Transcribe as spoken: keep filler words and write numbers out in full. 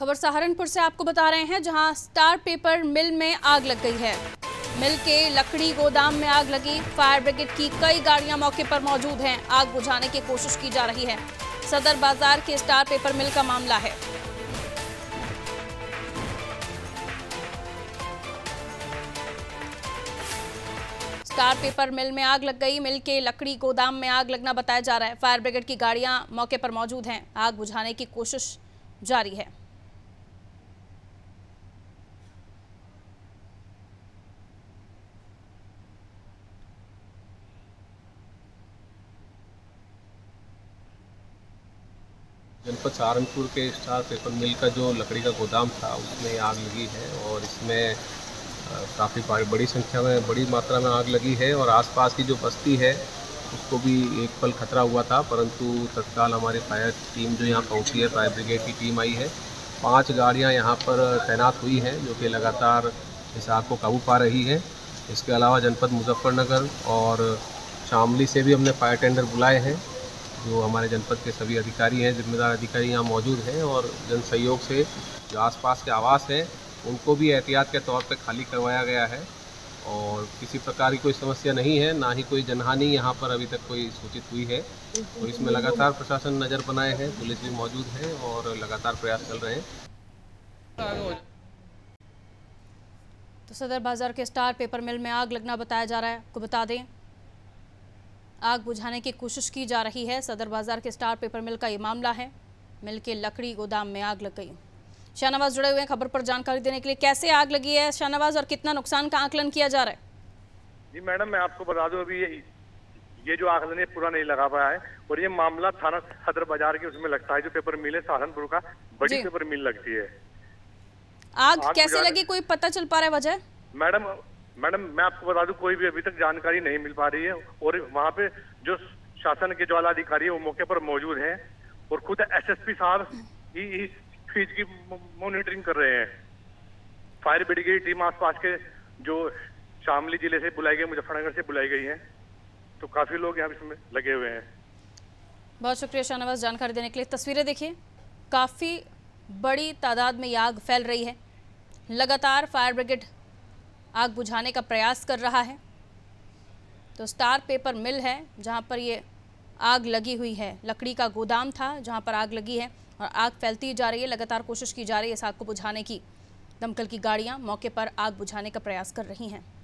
खबर सहारनपुर से आपको बता रहे हैं, जहां स्टार पेपर मिल में आग लग गई है। मिल के लकड़ी गोदाम में आग लगी। फायर ब्रिगेड की कई गाड़ियां मौके पर मौजूद हैं। आग बुझाने की कोशिश की जा रही है। सदर बाजार के स्टार पेपर मिल का मामला है। स्टार पेपर मिल में आग लग गई। मिल के लकड़ी गोदाम में आग लगना बताया जा रहा है। फायर ब्रिगेड की गाड़ियां मौके पर मौजूद हैं। आग बुझाने की कोशिश जारी है। जनपद सहारनपुर के स्टार पेपर मिल का जो लकड़ी का गोदाम था उसमें आग लगी है और इसमें काफ़ी बड़ी संख्या में बड़ी मात्रा में आग लगी है और आसपास की जो बस्ती है उसको भी एक पल खतरा हुआ था, परंतु तत्काल हमारी फायर टीम जो यहाँ पहुँची है, फायर ब्रिगेड की टीम आई है। पांच गाड़ियाँ यहाँ पर तैनात हुई हैं जो कि लगातार इस आग को काबू पा रही है। इसके अलावा जनपद मुजफ्फरनगर और शामली से भी हमने फायर टेंडर बुलाए हैं। जो हमारे जनपद के सभी अधिकारी हैं, जिम्मेदार अधिकारी यहाँ मौजूद हैं और जन सहयोग से जो आसपास के आवास हैं उनको भी एहतियात के तौर पे खाली करवाया गया है और किसी प्रकार की कोई समस्या नहीं है, ना ही कोई जनहानि यहाँ पर अभी तक कोई सूचित हुई है। और इसमें लगातार प्रशासन नज़र बनाए हैं, पुलिस भी मौजूद है और लगातार प्रयास चल रहे हैं। तो सदर बाजार के स्टार पेपर मिल में आग लगना बताया जा रहा है। आपको बता दें, आग बुझाने की कोशिश की जा रही है। सदर बाजार के स्टार पेपर मिल का ये मामला है। मिल के लकड़ी गोदाम में आग लग गई। शाहनवाज जुड़े हुए हैं खबर पर जानकारी देने के लिए। कैसे आग लगी है शाहनवाज और कितना नुकसान का आकलन किया जा रहा है? जी मैडम, मैं आपको बता दूं, अभी ये ये जो आकलन है पूरा नहीं लगा पाया है और ये मामला थाना सदर बाजार के उसमें लगता है। जो पेपर मिल है सहारनपुर का बड़ी पेपर मिल लगती है। आग, आग कैसे लगी, कोई पता चल पा रहा है वजह? मैडम मैडम मैं आपको बता दूं, कोई भी अभी तक जानकारी नहीं मिल पा रही है और वहाँ पे जो शासन के जो आला अधिकारी है वो मौके पर मौजूद हैं और खुद एसएसपी साहब ही इस चीज की मॉनिटरिंग कर रहे हैं। फायर ब्रिगेड की टीम आसपास के जो शामली जिले से बुलाई गई, मुजफ्फरनगर से बुलाई गई है, तो काफी लोग यहाँ इसमें लगे हुए हैं। बहुत शुक्रिया शाहनवाज जानकारी देने के लिए। तस्वीरें देखिए, काफी बड़ी तादाद में ये आग फैल रही है। लगातार फायर ब्रिगेड आग बुझाने का प्रयास कर रहा है। तो स्टार पेपर मिल है जहां पर ये आग लगी हुई है। लकड़ी का गोदाम था जहां पर आग लगी है और आग फैलती जा रही है। लगातार कोशिश की जा रही है इस आग को बुझाने की। दमकल की गाड़ियां मौके पर आग बुझाने का प्रयास कर रही हैं।